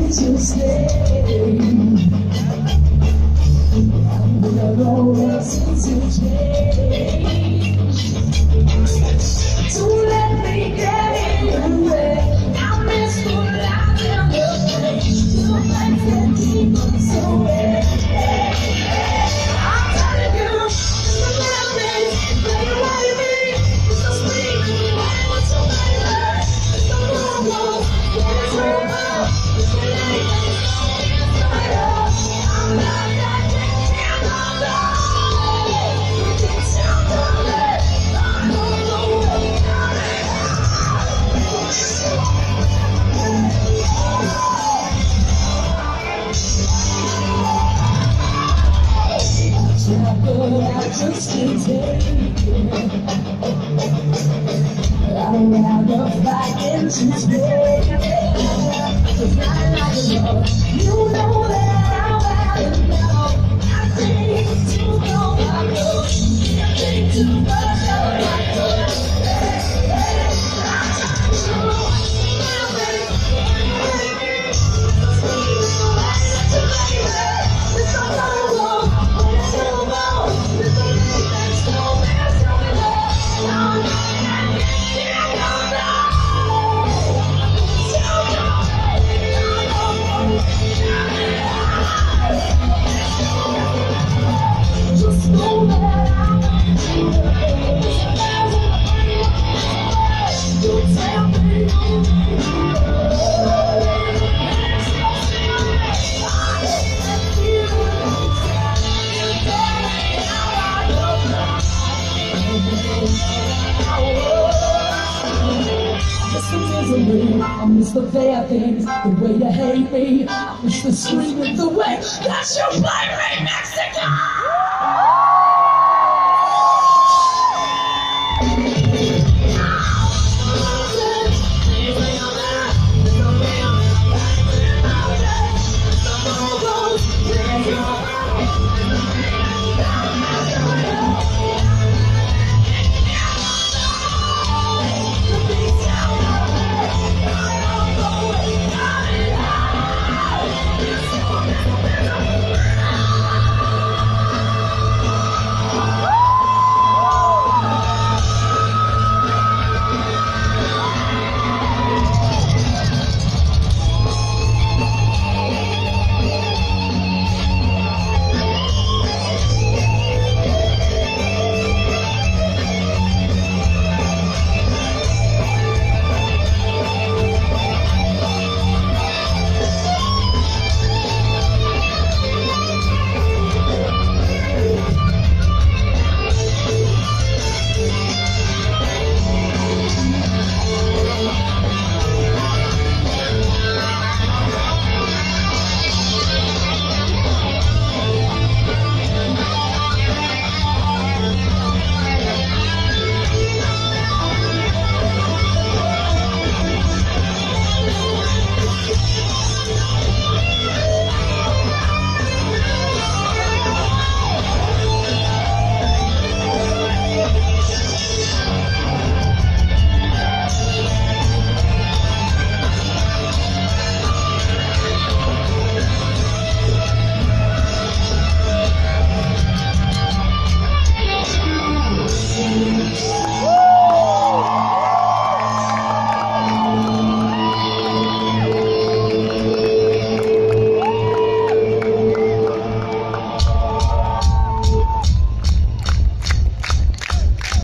since you stayed. I'm gonna go since you changed. Don't let me get in your way. I miss the life and the pain. Your life and demons away. I'm telling you, it's the memories. Baby, what you mean? It's the sweet. What's so bad? It's the normal. It's over. It's the late. It's tired. I'm not that damn alone. It's down the lane. I don't know where you're I just can't take it. I'd rather fight than to stay. 'Cause I like love. You know that I'm bad enough. I think too long I know. I think too much of my good. I'm trying to know baby. It's all over. It's over. It's the next moment. Tell me that. No, just know that I'm you tell me I miss the fair things, the way you hate me. I miss the screaming, the way that you play me, Mexico!